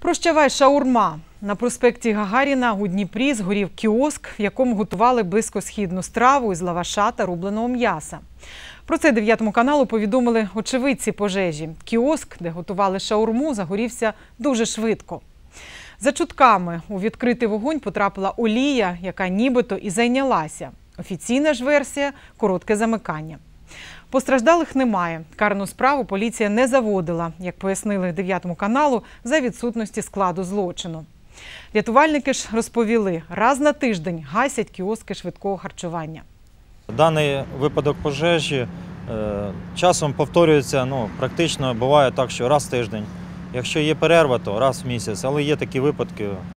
Прощавай шаурма. На проспекті Гагаріна у Дніпрі згорів кіоск, в якому готували близькосхідну страву із лаваша та рубленого м'яса. Про це 9 каналу повідомили очевидці пожежі. Кіоск, де готували шаурму, загорівся дуже швидко. За чутками, у відкритий вогонь потрапила олія, яка нібито і зайнялася. Офіційна ж версія – коротке замикання. Постраждалих немає. Карну справу поліція не заводила, як пояснили 9 каналу, за відсутності складу злочину. Рятувальники ж розповіли, раз на тиждень гасять кіоски швидкого харчування. Даний випадок пожежі часом повторюється, практично буває так, що раз в тиждень. Якщо є перерва, то раз в місяць, але є такі випадки.